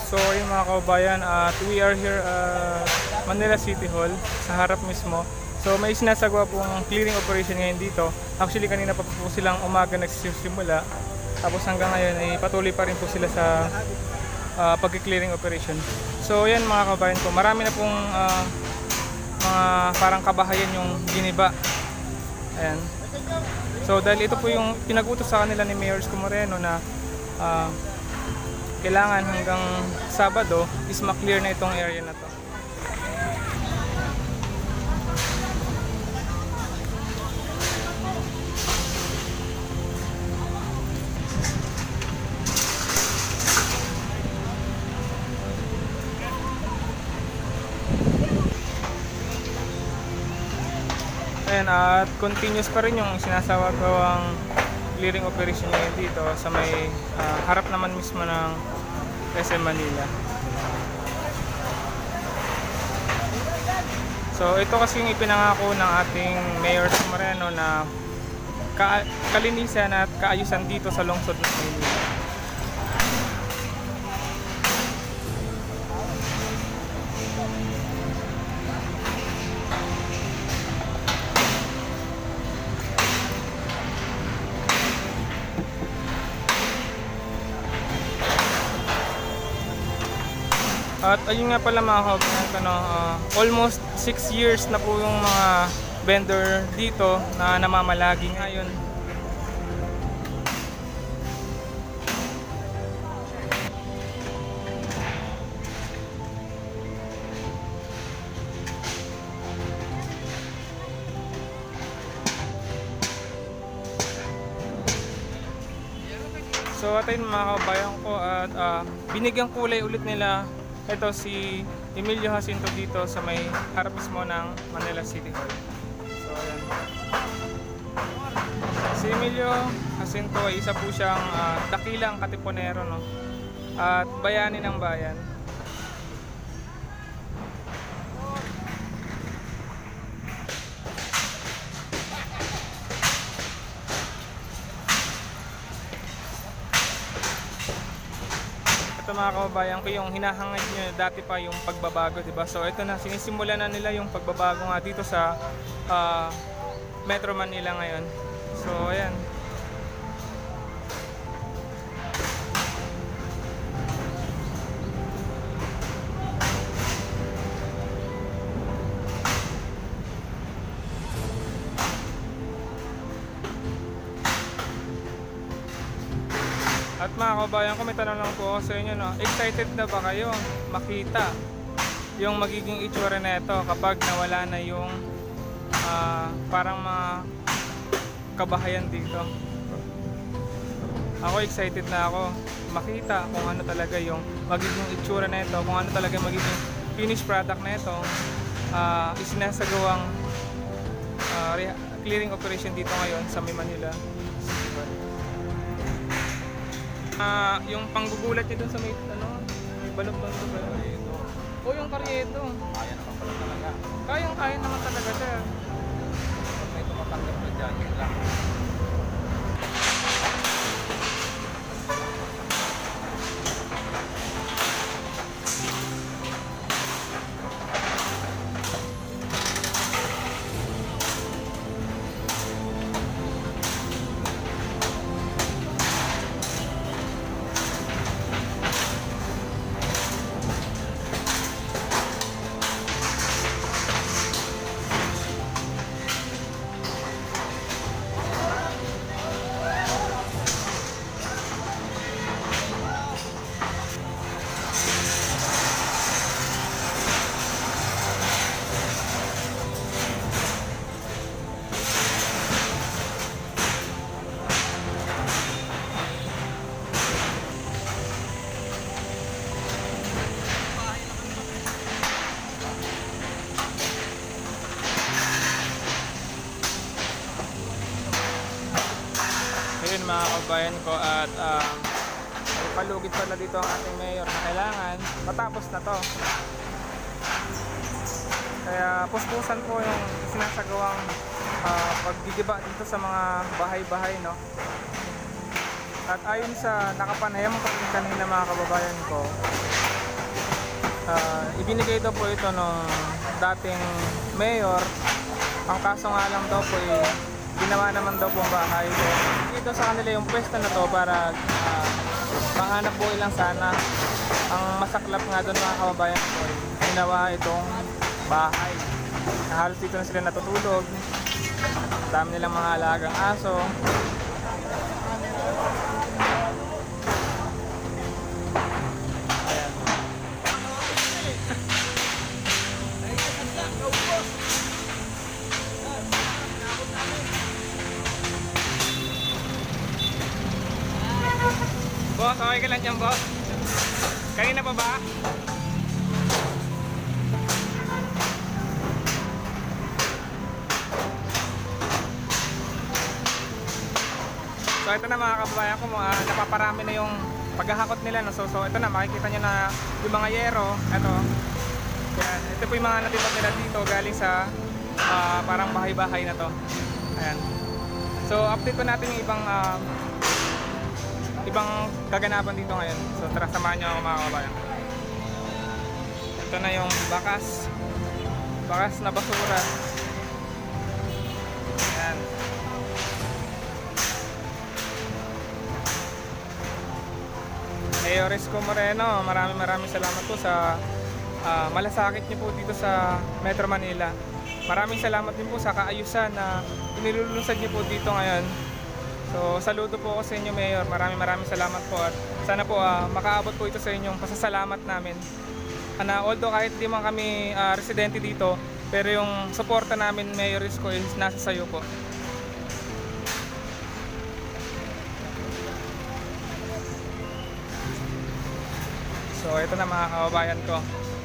So ayun mga kababayan, at we are here at Manila City Hall, sa harap mismo. So may sinasagawa pong clearing operation ngayon dito. Actually kanina pa po silang umaga nagsisimula. Tapos hanggang ngayon ay patuloy pa rin po sila sa pag-clearing operation. So yan mga kababayan ko, marami na pong mga parang kabahayan yung giniba. Ayan. So dahil ito po yung pinag-utos sa kanila ni Mayor Moreno na kailangan hanggang Sabado is ma-clear na itong area na to. Ayan, at continuous pa rin yung sinasagawang clearing operation ngayon dito sa may harap naman mismo ng SM Manila. So ito kasi yung ipinangako ng ating Mayor Moreno na kalinisan at kaayusan dito sa lungsod ng Maynila. At ayun nga pala mga kababayan, almost 6 years na po yung mga vendor dito na namamalagi ngayon. So at ayun mga kababayan ko, at binigyang kulay ulit nila ito si Emilio Jacinto dito sa may harap mismo ng Manila City Hall. So ayan. Si Emilio Jacinto ay isa po siyang dakilang katipunero, no? At bayani ng bayan. Ito mga kababayan ko, yung hinahangad nyo dati pa yung pagbabago, diba? So ito na, sinisimula na nila yung pagbabago nga dito sa Metro Manila ngayon. So ayan. At mga kababayan ko, may tanong lang po ako sa inyo, no? Excited na ba kayo makita yung magiging itsura na ito kapag nawala na yung parang mga kabahayan dito? Ako excited na ako makita kung ano talaga yung magiging itsura na ito, kung ano talaga magiging finished product na ito, isinasagawang clearing operation dito ngayon sa Manila. Yung panggugulat niya dun sa may balok-balok ba yun? O yung karyeto. Kaya naman pala talaga. Kaya naman talaga siya. Pag may tumatanggap na dyan, yun lang. Ayun mga kabayan ko, at palugid pala dito ang ating mayor na kailangan matapos na to. Kaya puspusan po yung sinasagawang paggigiba dito sa mga bahay-bahay, no? At ayon sa nakapanayam ko kanina mga kababayan ko, Ibinigay daw po ito nung dating mayor. Ang kaso nga lang daw po ginawa naman daw po ang bahay. Ito sa kanila yung pwesto na to para panghanap buhay lang sana. Ang masaklap nga doon mga kababayan ko, ginawa itong bahay. Halos dito na sila natutulog. Dami nilang mga alagang aso. Boss, okay ka lang dyan, boss? Kanina pa ba? So ito na mga kababayan ko, napaparami na yung paghahakot nila. No? So ito na, makikita nyo na yung mga yero. Ito po yung mga natipag nila dito galing sa parang bahay-bahay na to. Ayan. So update ko natin yung ibang kaganapan dito ngayon. So tara, samahan nyo ako mga kababayan. Ito na yung bakas na basura. Ayan. Eoresco Moreno, maraming salamat po sa malasakit niyo po dito sa Metro Manila. Maraming salamat din po sa kaayusan na inilulunsad niyo po dito ngayon. So saludo po ako sa inyo, Mayor. Maraming salamat po at sana po makaabot po ito sa inyong pasasalamat namin. Although kahit di man kami residente dito, pero yung suporta namin, Mayor Isko, is nasa sayo po. So ito na mga kababayan ko.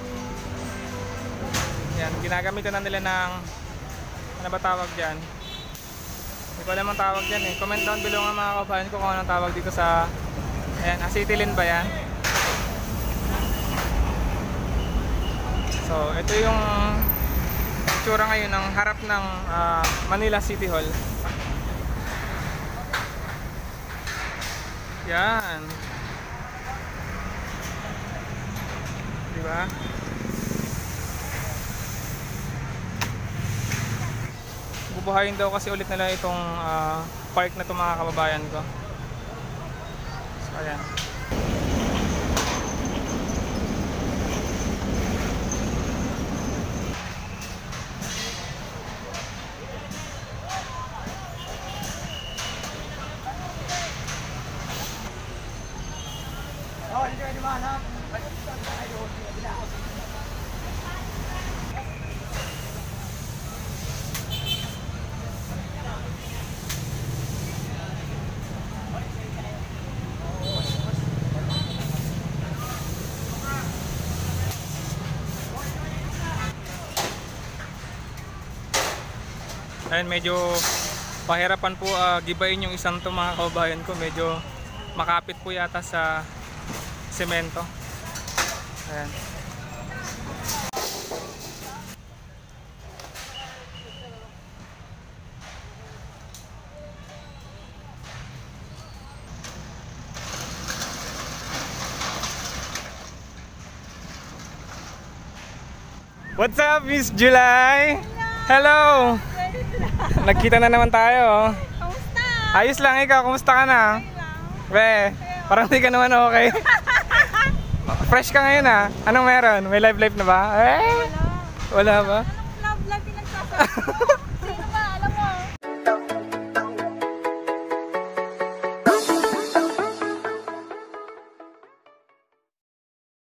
Yan, ginagamitan na nila ng ano ba tawag dyan? Hindi ko alam ang tawag dyan eh. Comment down below nga mga kababayan ko kung anong tawag dito sa ayan, acetylene ba yan? So ito yung itsura ngayon ng harap ng Manila City Hall. Yan. Diba? Bubuhayin daw kasi ulit nila itong park na ito mga kababayan ko. So ayan. Ayan, medyo pahirapan po gibain yung isang to mga kababayan ko. Medyo makapit po yata sa semento. Ayan. What's up, Miss July? Hello! Nagkita na naman tayo. Kamusta? Ayos lang, ikaw, kumusta ka na? Okay lang. Parang di ka naman okay. Fresh ka ngayon ah. Anong meron? May live na ba? Wala ba? Anong love pinagsasabi mo?